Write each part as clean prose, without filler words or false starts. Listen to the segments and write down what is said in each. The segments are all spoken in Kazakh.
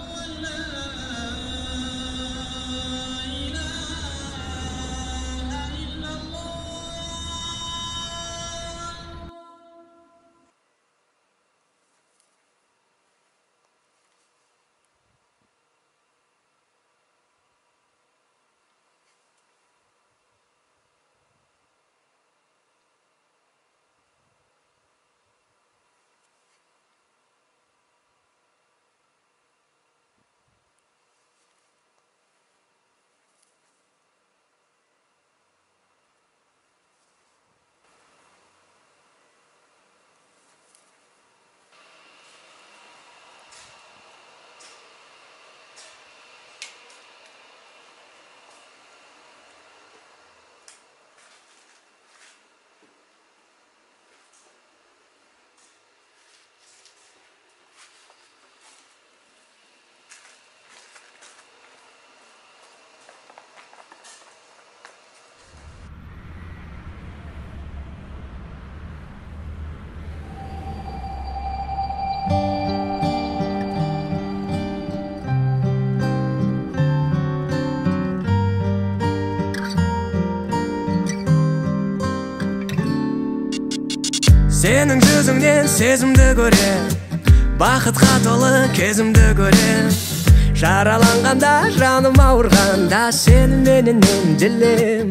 Senin gözüңнен сезімді көрем, бақытқа толы кезімді көрем. Жараланғанда, жаным ауырғанда, сені менен емделем.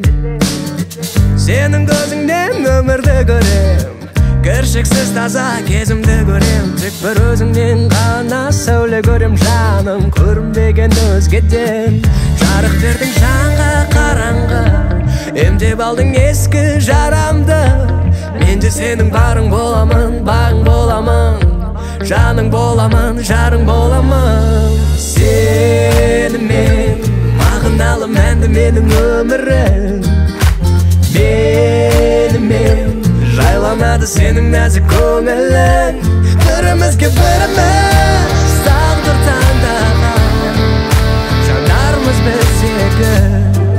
Сенің көзіңнен өмірді көрем, кіршіксіз таза кезімді көрем. Тек бір өзіңнен ғана сәуле көрем, жаным көрінбеген өзгеден. Жарық бердің жанға қараңғы, емдеп алдың ескі жарамды. Мен де сенің барың боламын, бағың боламын, жаның боламын, жарың боламын. Сенімен мағыналы мәнді менің өмірім. Менімен жайланады сенің нәзік көңілің. Бірімізге біріміз тағдыр таңдаған жандармыз біз екі.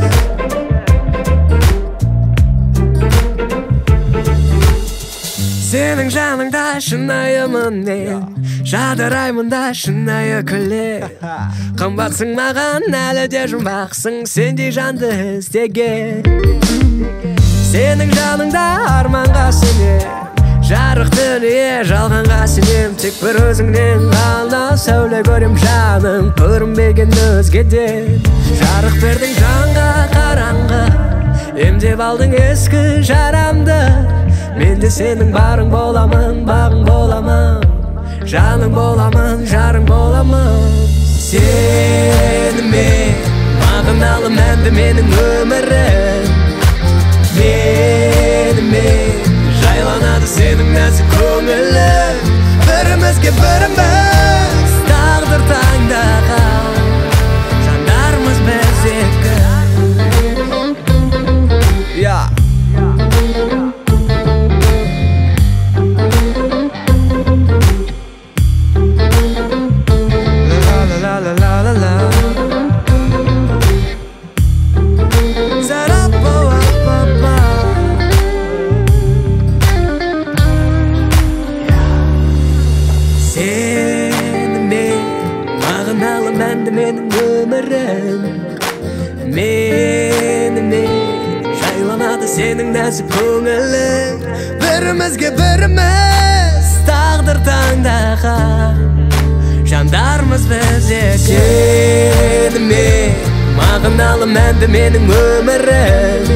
Сенің жаныңда шынайымын мен, жадыраймын да шынайы күле. Қымбатсың маған, әлі де жұмбақсың, сендей жанды іздеген. Сенің жаныңда арманға сене, жарық дүние жалғанға сенем. Тек бір өзіңнен ғана сәуле көрем, жаным көрінбеген өзгеден. Жарық бердің жанға қараңғы, емдеп алдың ескі жарамды. Мен де сенің барың боламын, бағың боламын, жаның боламын, жарың боламын. Сенімен мағыналы мәнді менің өмірім. Менімен жайланады сенің нәзік көңілің. Бірімізге біріміз тағдыр таңдаған жандармыз біз екі. Менің өмірім, менімен жайланады сенің нәзік көңілің. Бірімізге біріміз тағдыр таңдаған жандармыз біз екі. Сенімен мағыналы мәнді менің өмірім.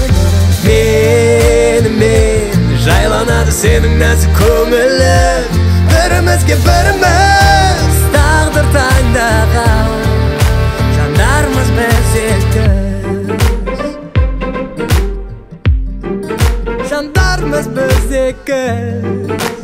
Менімен жайланады сенің нәзік көңілің. Бірімізге біріміз тағдыр таңдаған жандармыз біз екі. Жандармыз біз екі.